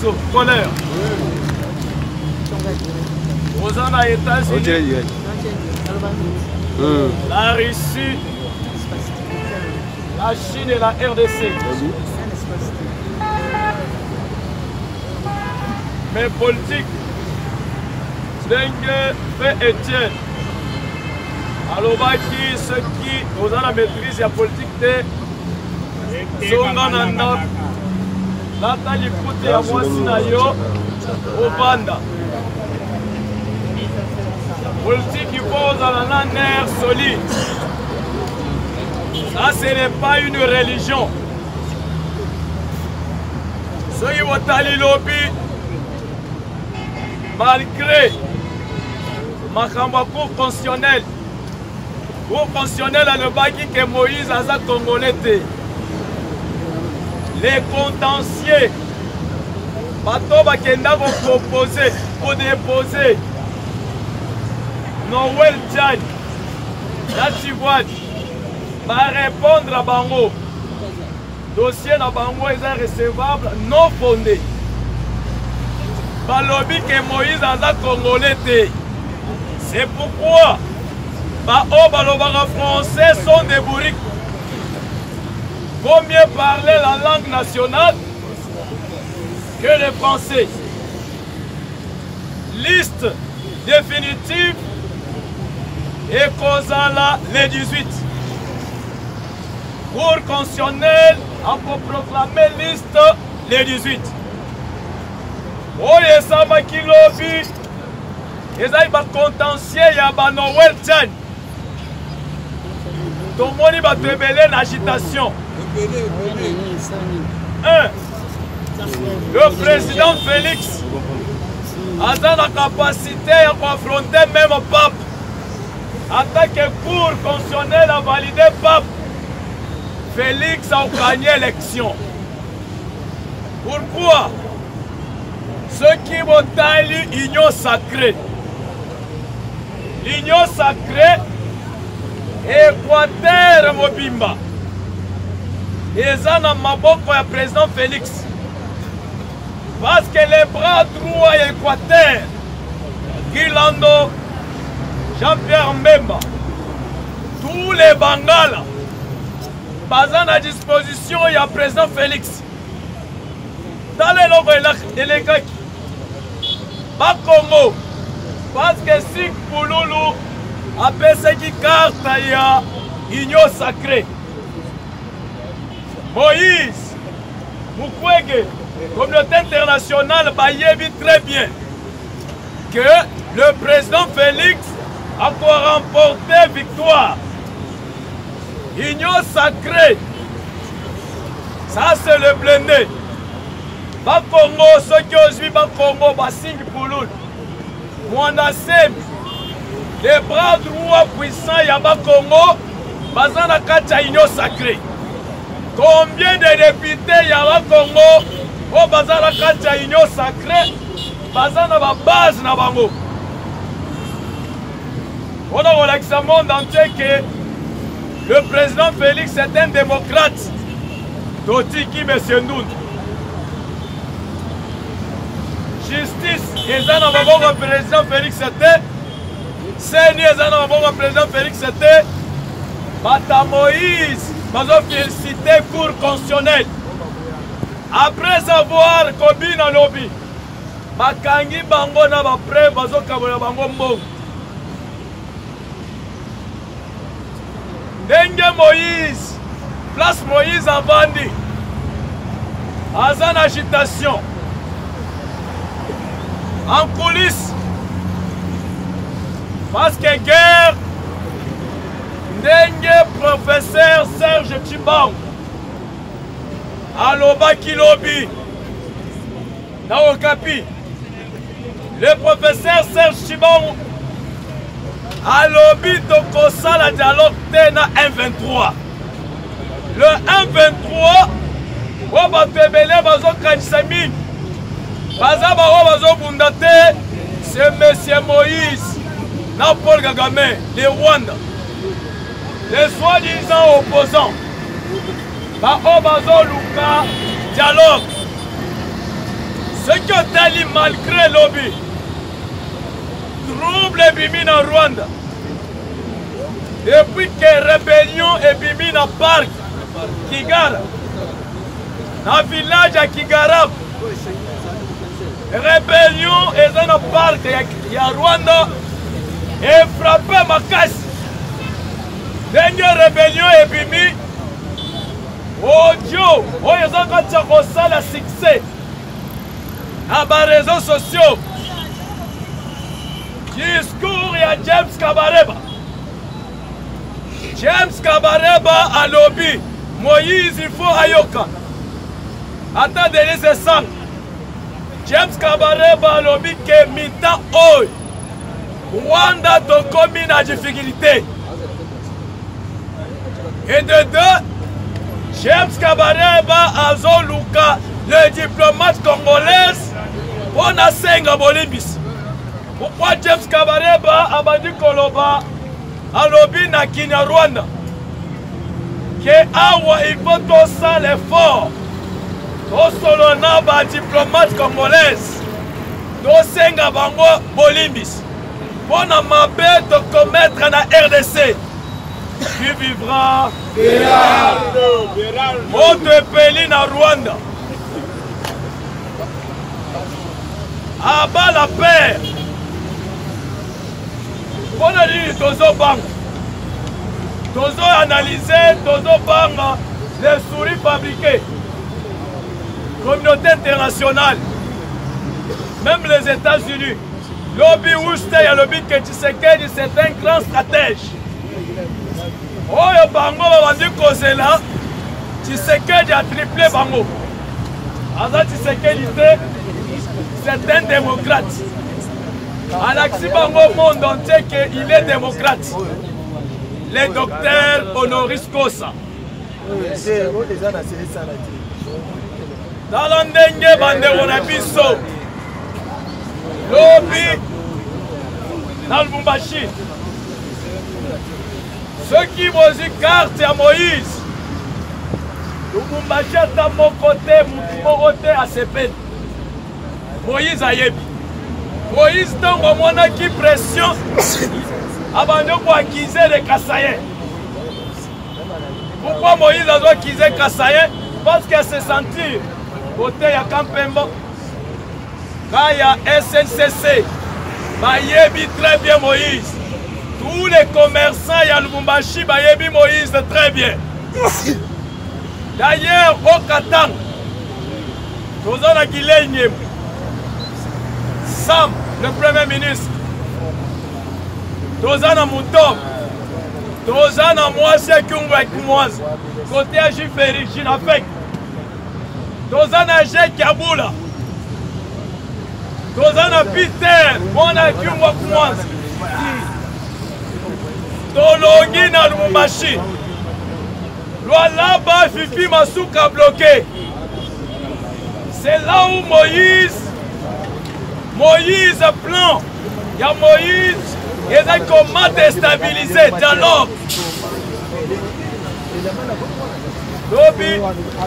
biso colère aux États-Unis, la Russie, la Chine et la RDC. Mais politique, Dengue fait Étienne. Alors, ceux qui ont la maîtrise de la politique de Zongananda, Nathalie Koute à Mwasinayo, au Banda. Politique qui pose un nerf solide. Ça, ce n'est pas une religion. Ceux qui vont aller lobby, malgré ma cour constitutionnelle, à le bagi que Moïse a congolais. Les contentieux, bateau bakenda vont proposer pour déposer Noël Tchad, la Tivouad, va répondre à Bango. Dossier na Bango est recevable, non fondé. Balobi que Moïse a congolais. C'est pourquoi les Français sont des bourriques. Vaut mieux parler la langue nationale que les Français. Liste définitive et Kozala les 18. Cour constitutionnelle a proclamé liste les 18. Oye Samba Kilobi, ils ont contentieux à Noël Tchad. Tout le monde va révéler l'agitation. 1. Le président Félix a la capacité à confronter même le pape. En tant que cour constitutionnelle a validé le pape, Félix a gagné l'élection. Pourquoi? Ceux qui vont aller l'union sacrée. L'union sacrée, Équateur Mobimba. Et ça dans maboko ya président Félix. Parce que les bras droits Équateur, Guilando, Jean-Pierre Mbemba, tous les Bangala, basant à disposition, il y a président Félix. Dans les logos et les gars, pas Congo, parce que si Pouloulou appelle ce qui carte, il y a union sacrée. Moïse, Mukwege, communauté internationale, Bayebi très bien que le président Félix a remporté victoire. Union sacrée, ça c'est le blindé. Bas Congo, ceux qui ont suivi Bas Congo, Bassing Pouloul, Mouanasem, les bras droits puissants, il y a Bas Congo, Bazana Kacha Union sacrée. Combien de députés il y a Bas Congo, au Bazana Kacha Union sacrée, Bazana base na bango. On a relaxé le monde entier que le président Félix est un démocrate. Totiki M. Ndoun. Justice, les gens le président Félix était. Seigneur, les gens le président Félix était. Bata Moïse, ils félicité Cour constitutionnelle. Après avoir Kobi dans lobby, Bakangi Bango na preuve, Bazo Kabola Bango Mbong. Dengue Moïse, place Moïse à Bandi, en agitation, en coulisses, parce que guerre, Dengue professeur Serge Tchibang, Aloba Kilobi, Naokapi, le professeur Serge Tchibang, à l'objet de Kosa la dialogue na 1-23. Le 1-23, on va tébélé bazo Kanchami. Bazaba on bazo bundate, c'est monsieur Moïse, na Paul Kagame, les Rwanda. Les soi-disant opposants. Ba on bazo luka dialogue. Ce qui ont allé malgré lobby, trouble et bimi en Rwanda. Depuis que rébellion et bimi dans parc Kigara, dans le village à Kigara, rébellion et dans le parc de Rwanda et frappé Makasi. Dernière rébellion et bimi, audio, ils ont quand le succès à les réseaux sociaux. Discours à James Kabareba. James Kabareba à lobby. Moïse, il faut Ayoka. Attendez, c'est ça. James Kabareba à lobby que Mita Oy. Rwanda to commune à difficulté. Et de deux, James Kabareba à Zoluka, le diplomate congolais, on a 5 à Bolimbis. Pourquoi James Kabareba a bandu Koloba à lobby na Kinyarwanda? Que awa il faut tout ça l'effort. Au solona ba diplomate congolais. Do 5 à bango Bolimbis. Pour na mabe de commettre na RDC. Qui vivra autre pays na Rwanda. Abat la paix. On a dit Tozo Bang. Tozo analysé, Tozo Bang, les souris fabriquées. Communauté internationale. Même les États-Unis. Lobby Ouste, il y a lobby que Tshisekedi, c'est un grand stratège. Oh, Bango, on va dire que c'est là. Tshisekedi a triplé Bango. Aza Tshisekedi, c'est un démocrate. Alexis Bango monde entier qu'il est démocrate. Le docteur Honoris Causa. Dans l'endenge bandero na biso. Lobby dans le Lubumbashi. Ceux qui vont dire carte à Moïse. Lubumbashi est à mon côté à ses peines. Moïse a yebi. Moïse donc au moins qui pression avant pour acquiser les Kassaïens. Pourquoi Moïse a dû acquiser les Kassaïens? Parce qu'elle se sentit côté ya Kampembo. Quand il y a SNCC, Bayebi très bien Moïse. Tous les commerçants il y a Lubumbashi, Bayebi Moïse très bien. D'ailleurs, au Katang, nous avons Guilhem, Sam, le Premier ministre, Tozana Moutom, Tozana Moise Kungwa Kumoise, côté à Jiferi, Jinafek, Tozana Jek Yaboula, Tozana Peter, Mona Kungwa Kumoise, Tolongi na Lubumbashi, Lualaba Fifi Masuka bloqué. C'est là où Moïse plan. Il y a Moïse, il a comment déstabiliser dialogue. Dobi,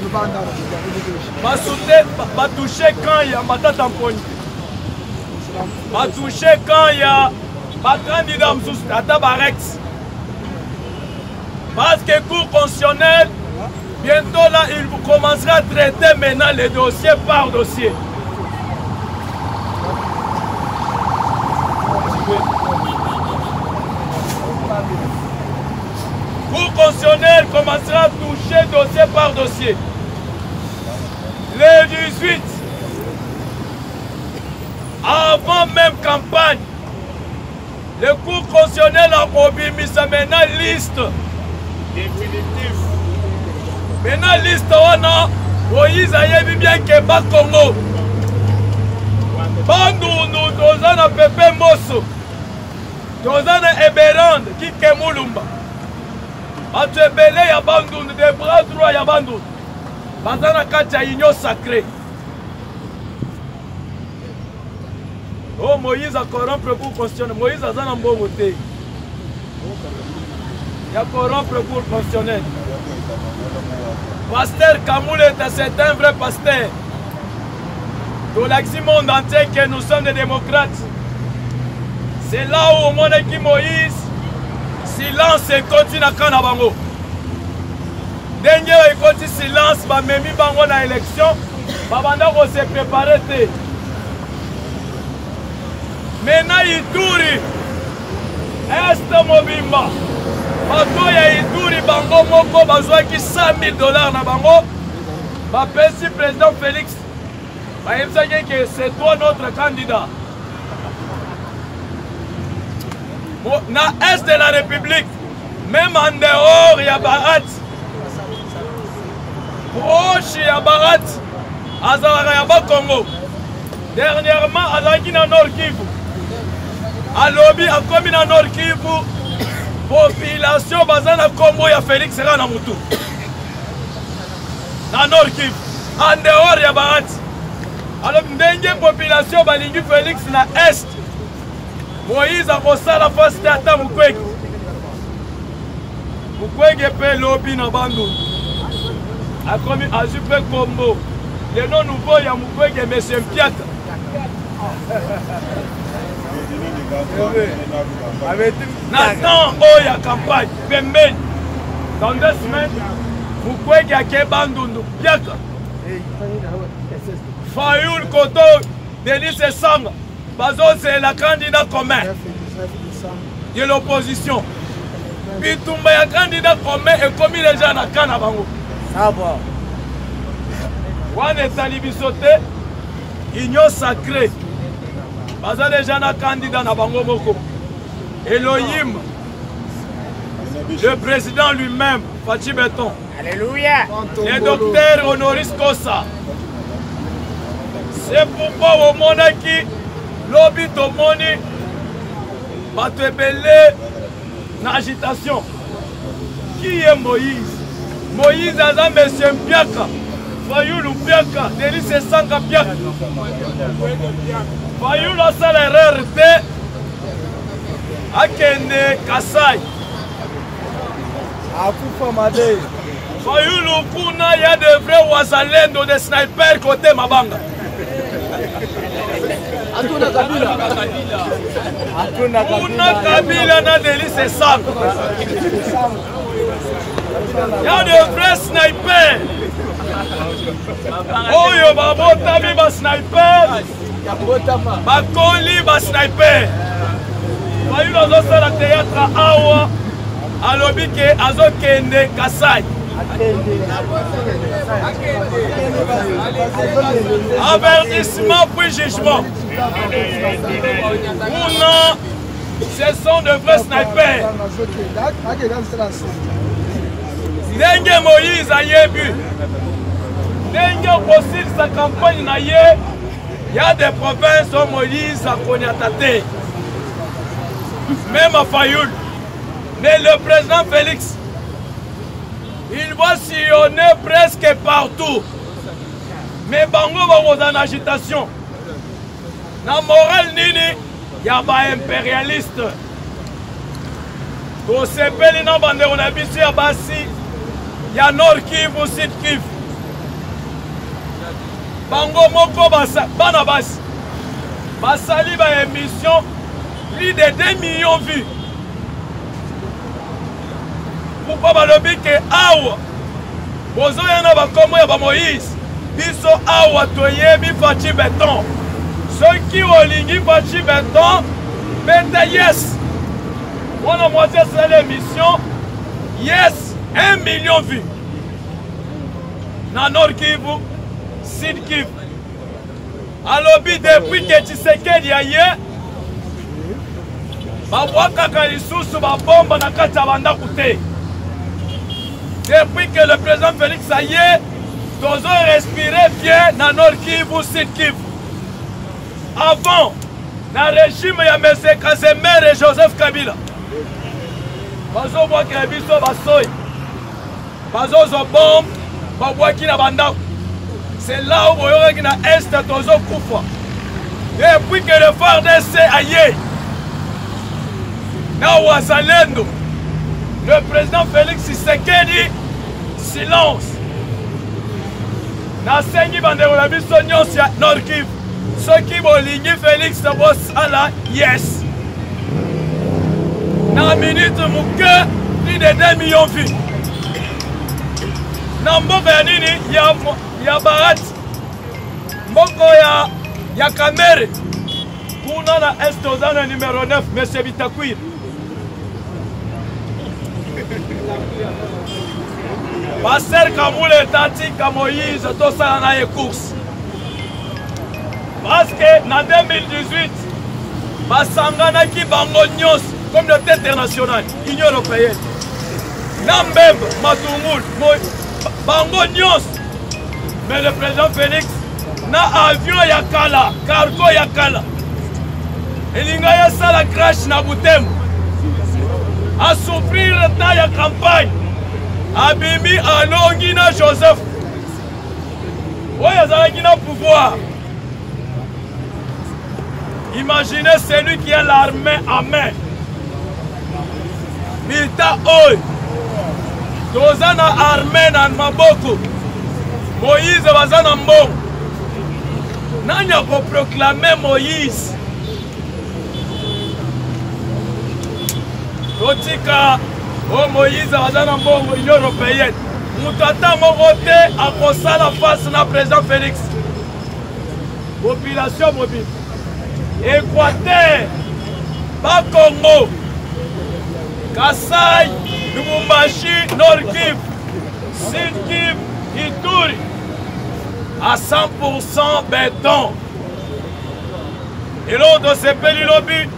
va toucher quand il y a Mata Tamponi. Va toucher quand il y a ma candidat Moussousta Barex. Parce que cours constitutionnel, bientôt là, il commencera à traiter maintenant les dossiers par dossier. Cour constitutionnel commencera à toucher dossier par dossier. Le 18, avant même campagne, le cours constitutionnel a mis maintenant liste définitive. Maintenant liste on a Moïse a vu bien que bas Congo. Bandou nous dozana Pepe Mosso. Dozana Eberand qui Kemulumba. Atu ebele ya Bandou de bras droit ya Bandou. Bazana kacha union sacrée. Oh Moïse a corrompre pour constitutionnel. Moïse a zana mbongo te. Il y a corrompre pour constitutionnel. Pasteur Kamoulé, c'est un vrai pasteur. tolakisi monde entier que nous sommes des démocrates. C'est là où omonaki Moïse silence ekoti na kana bango. Ndenge ekoti silence bamemi bango na élection babanda ko se préparer te. Maintenant Ituri Est Mobimba bato ya Ituri bango moko bazwaki $100,000 na bango bapesi président Félix bayebisaki que c'est toi notre candidat. Na est de la République, même en dehors, il y a Barat. Proche, il y a Barat. Azarayaba Congo. Dernièrement, Azaki na Nord Kivu. À Lobby, à Komi na Nord Kivu, population Bazana Combo, il y a Félix Ranamutu. Na Nord Kivu. En dehors, il y a Barat. Alors, Ndenge population Balingi Félix na Est. Moïse a posé la face d'Ata Mukwege. Mukwege peut lobby na bandu. A commis à Super Combo. Le nom nouveau, il y a Mukwege, M. Mpiaka. Nathan, oh, il y a campagne. Pembeni. Dans 2 semaines, Mukwege a Kebandu Mpiaka. Fayoul Koto, Denis Sanga. Bazo, c'est la candidat commun de l'opposition. Bitumba ya candidat commun et comme les gens à Kanabango. Ça va. Wan est alibisoté, union sacrée. Bazo, les gens à candidat na Bango Moko. Elohim, le président lui-même, Fachi Beton. Alléluia. Le docteur Honoris Kosa. C'est pourquoi au monde qui lobby tomoni bato ebele na agitation. Qui est Moïse? Moïse aza Monsieur Mpiaka, Fayoulou Mpiaka, Denis Sanga Mpiaka. Fayoulou asala erreur te akende Kasai. Akufa Made. Fayoulou kuna y a de vrais wazalendo de sniper côté Mabanga. Atuna Kabila. Atuna Kabila na Denis Sanga. Il y a de vrais snipers. Oh yo babotami ba sniper. Bakoli ba sniper. Fayoulou azosala théâtre awa alobi ke azokende Kasai. Avertissement puis jugement. Ou non, ce sont de vrais snipers. Ndenge Moïse a yebu. Ndenge possible sa campagne na ye. Il y a des provinces où Moïse a cognaté. Même à Fayoul. Mais le président Félix, il va sillonner presque partout. Mais Bango va en agitation. Dans morale nini, il y a des impérialistes. Pour se peli dans bande on a bisu ya basi, il y a Nord Kivu, Sud Kivu. Bango moko bana basi. Basali ba émission plus de 2 millions de vues. Pourquoi balobi ke awa bozo yana bakomo ya ba Moïse biso awa toyebi Fachi Beton soki olingi Fachi Beton beta yes on a moitié sur l'émission yes 1 million de vues na Nord Kivu Sud Kivu alobi depuis que Tshisekedi aye babwakaka lisusu babomba na kati ya bandako te. Depuis que le président Félix a y est, nous avons respiré bien dans Nord Kivu, Sud Kivu. Avant, dans le régime, il y a M. Casemir et Joseph Kabila. Nous avons vu que les biso basoy. Nous avons bombe, qui na bandako. C'est là où nous avons vu que l'Est est toujours Koufa. Depuis que le FARDC a y est, dans Ouazalendo, le président Félix Tshisekedi, silence. Nasengi bandeko na biso nyonso ya Nord Kivu. soki bolingi Félix bosala yes. Na minute moke plus de 2 millions de vues. Na mboka ya nini ya Barat. Mboko ya Kamere. Kuna na Estozana numéro 9 Monsieur Bitakwir. Passer Kamoule Tati Kamoïse tosala na course. Parce que en 2018, basanganaki bango nyos communauté internationale, Union européenne. Nambembe, Matungul, bango nyos. Mais le président Félix na avion ya kala, cargo ya kala. Elinga ya sala crash na Butembo. A souffrir ta ya campagne. Abimi alongi na Joseph. Oya zalaki na pouvoir. Imaginez celui qui a l'armée en main. Milita Oy. Tozana armée na maboko. Moïse bazana mbongo. Nani a proclamé Moïse? Totika o Moïse bazana mbongo Union européenne. Mutata mokote a kosala face na président Félix. Population mobile. Équateur, Bas-Congo, Kassai, Lubumbashi, Nord-Kivu, Sud-Kivu, Ituri, à 100% béton. Et l'autre de ce pays lobby,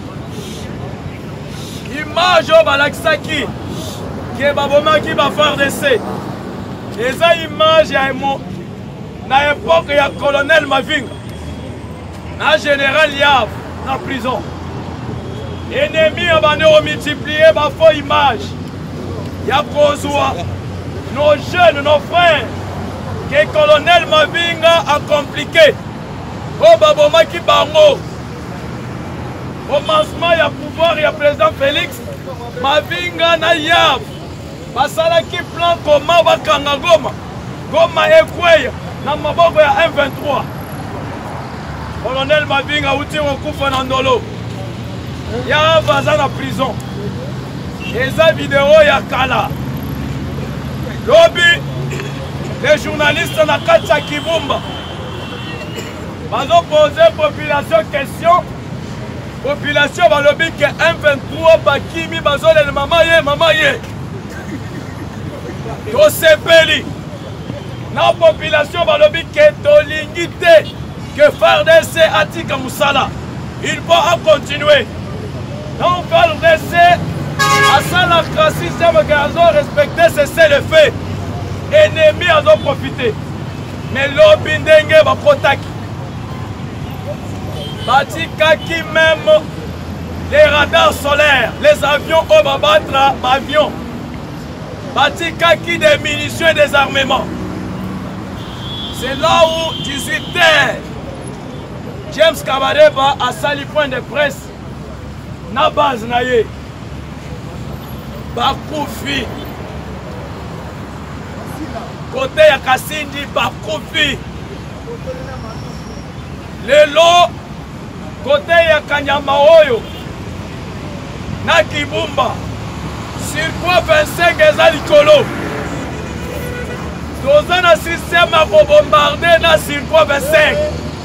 image au Balaksaki, qui est Baboma qui va faire d'essai. Et ça, image, il y a une époque, il y a colonel Mavinga. Na général Yav, na prison. Ennemi a multiplié ma faux image. Ya kozwa nos jeunes, nos frères, que le colonel Mavinga a compliqué. O baboma ki bango. Au lancement, il y a pouvoir, il y a président Félix. Mavinga na Yav. Basala ki plan comment va kanga Goma. Goma ekweya na maboko ya M23. Colonel Mavinga outi okufa na ndolo. Ya baza na prison. Eza vidéo ya kala. Lobi les journalistes na kati ya Kibumba. Bazo poser population question. Population balobi ke M23 bakimi bazo le mama ye. To sepeli. Na population balobi ke tolingi te. Que FARDC Atika Moussala, il va continuer. Donc FARDC, à ça la système qui a respecté, c'est le fait. Ennemis ont profité. Mais l'obindenge va protaki. Batika qui même les radars solaires, les avions au battre avions. Batika qui des munitions et des armements. C'est là où 18 heures. James Kabareba a sali point de presse na base na ye bakufi côté ya Kasindi bakufi lelo côté ya Kanyama oyo na Kibumba circuit 25 eza likolo toza na système à bombarder na circuit 25.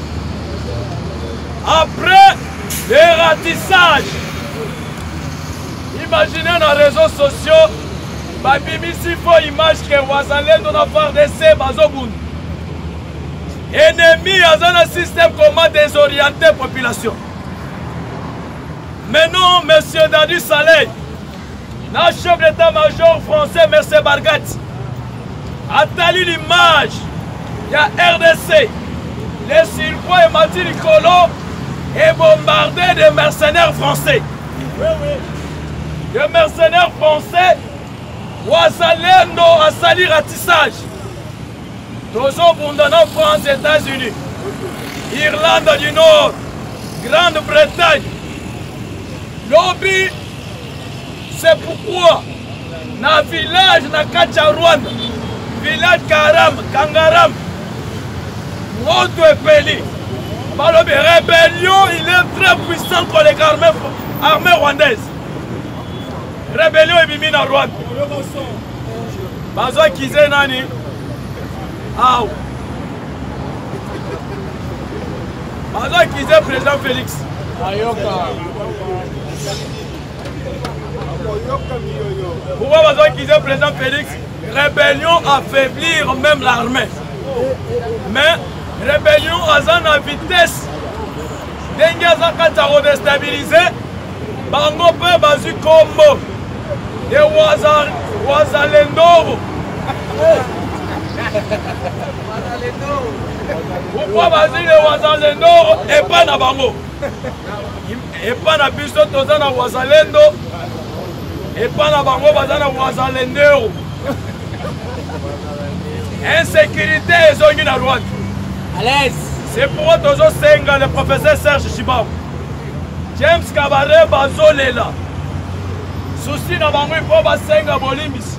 Après les ratissages, imaginez dans les réseaux sociaux, babimisi faux image que Wazalendo na FARDC bazobun. Ennemi dans un système comment désorienter la population. Maintenant, monsieur Dadi Saleh, le chef d'état-major français, M. Bargati, a tali l'image, il y a RDC, les circuits et Mati Nicolo, et bombardé des mercenaires français. Des mercenaires français, Wazalendo a sali ratissage. Toujours Bundana, France, États-Unis, Irlande du Nord, Grande-Bretagne. Lobby, c'est pourquoi dans le village de Kacha Rwanda, village Karam, Kangaram, Moto et Peli, La rébellion, il est très puissant pour les armées rwandaises. Rébellion est bimine à Rwanda. Bazo Kize Nani. Ah. Bazo Kize président Félix. Pourquoi Bazo Kize président Félix? Rébellion affaiblir même l'armée. Mais rébellion à la vitesse. Dengue à redéstabiliser. Bango peut bazu combo. De Wazalendo. Pourquoi bazu de Wazalendo et pas na bango? Et pas na biso toza na Wazalendo. Et pas na bango baza na Wazalendo. Insécurité et zone à droite. C'est pourquoi toujours senga le professeur Serge Chibao. James Kabare Bazolela. Souci na bango il faut basenga bolimis.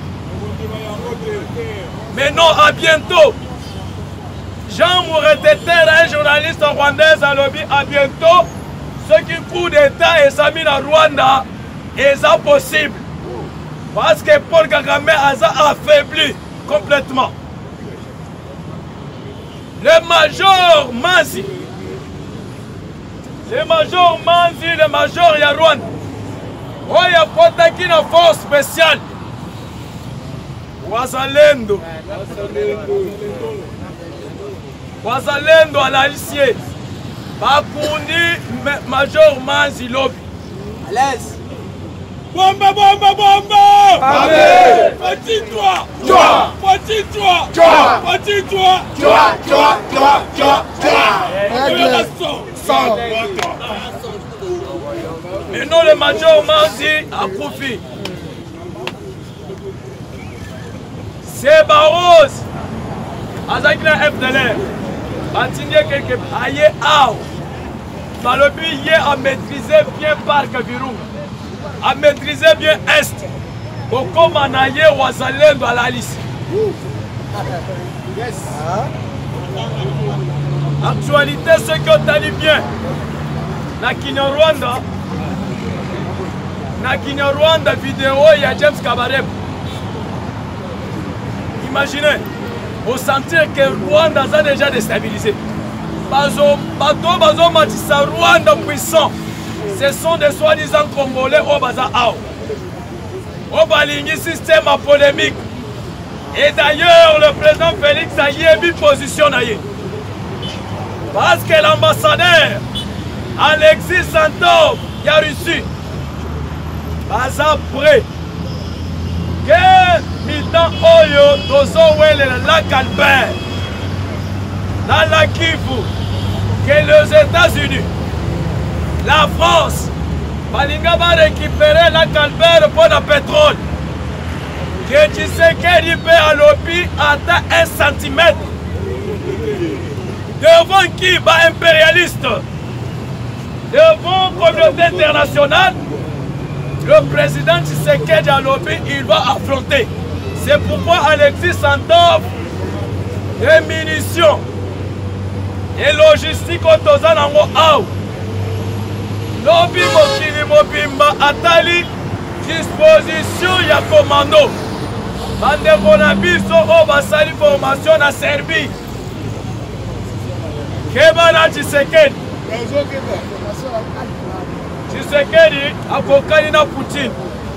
Mais non, à bientôt. Jean Moureteter, un journaliste rwandais à lobby, à bientôt. Ce qui coup d'État et Sami na Rwanda est ça possible. Parce que Paul Kagame a affaibli complètement. Le major Manzi. Le major Manzi, le major Yarwan. Oh, il y a Kotaki na force spéciale. Wazalendo. Wazalendo à l'alicier. Bakundi, major Manzi lobby. À l'aise. Bomba, bomba, bomba! Amen! Petit-toi! Toi! Petit-toi! Toi! Petit-toi! Sors! Et non, le major Manzi a profité. C'est Barros. Azakina FDLR. Batinye quelque part. Aïe, aïe. Malobi y a maîtrisé bien Parc Virunga. A maîtriser bien Est. Beaucoup manaye Wazalendo à la liste. Yes. Actualité, ce qui ont tenu bien. Na Kinyarwanda. Na Kinyarwanda vidéo, il y a James Kabareb. Imaginez, vous sentir que Rwanda a déjà déstabilisé. Bazo Matissa Rwanda puissant. Ce sont des soi-disant Congolais au Baza Ao. Au Balingi système à polémique. Et d'ailleurs, le président Félix a mis position. Parce que l'ambassadeur Alexis Santov qui a reçu Baza prêt. Que militant Oyo Tozo Wele la Calbert. Dans la Kivu. Que les États-Unis. La France, Balinga va récupérer la Calbert pour le pétrole. Que tu sais qu'elle peut à l'OPI atteint 1 centimètre. Devant qui va impérialiste? Devant la communauté internationale, le président Tshisekedi à l'OPI, il va affronter. C'est pourquoi Alexis Santov, des munitions et logistique au Tozanango Aou. Lobi Mokili Mobimba Atali disposition ya commando. Bandeko na biso o basali formation na Serbie. Kebana Tshisekedi. Tshisekedi akokani na Poutine.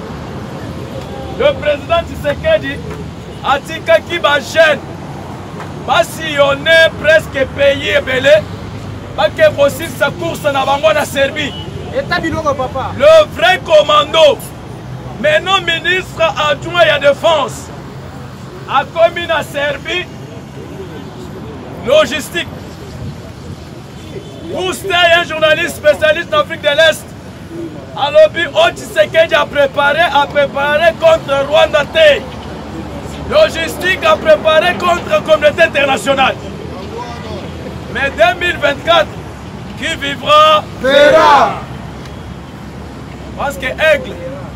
Le président Tshisekedi a tikaki ba jeune. Basillonné presque pays belé. Bake aussi sa course na bango na Serbie. Le vrai commando, maintenant ministre adjoint à la défense, a commis à Serbie, logistique. Ouster, un journaliste spécialiste d'Afrique de l'Est, a lobby Tshisekedi a préparé contre Rwanda. Logistique a préparé contre la communauté internationale. Mais 2024, qui vivra verra. Parce que Aigle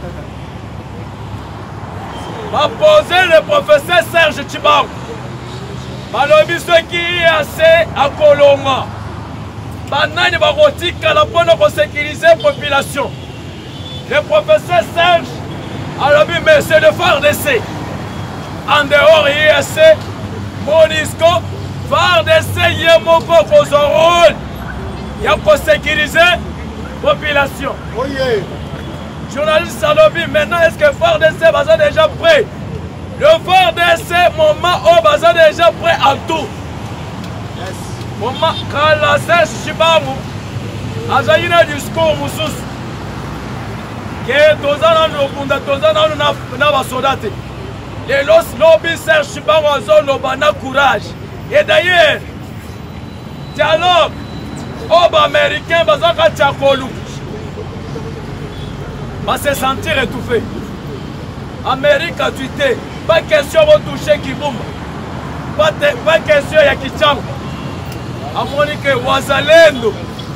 va poser le professeur Serge Chibao. Malobi ce qui est assez à Kolonga. banani bakotikala mpona kosécuriser population. Le professeur Serge alobi mais c'est le FARDC. En dehors IEC, MONUSCO, FARDC ye moko kozwa rôle ya kosécuriser population. Oh yeah. Journaliste alobi maintenant est-ce que FARDC baza déjà prêt? Le FARDC moment où baza déjà prêt à tout. Yes. Moment quand la Serge Chibangu azali na discours mususu que tozana nokunda tozana na basoda te. Les lobby Serge Chibangu azoloba na courage. Et d'ailleurs dialogue aux américains bazaka tchakolu va se sentir étouffé. Amérique a tweeté pas question de toucher Kibumba, pas question ya Kichanga. Amoni que Wazalendo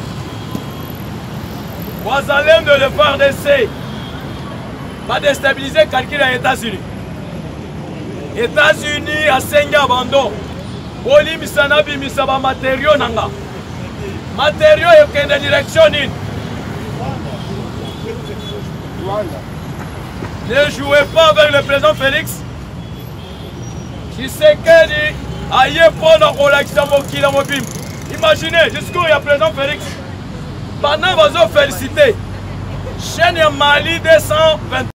le FARDC va déstabiliser quelqu'un aux États-Unis. États-Unis a sengi abandon. Boli misana bimisa ba matériaux nanga. Matériaux yokende direction nini? Ne jouez pas avec le président Félix. Tshisekedi aye pona kolakisa mokila mobimba. Imaginez, discours il y a président Félix. Pendant bazo félicité. Chaîne ya Mali 220.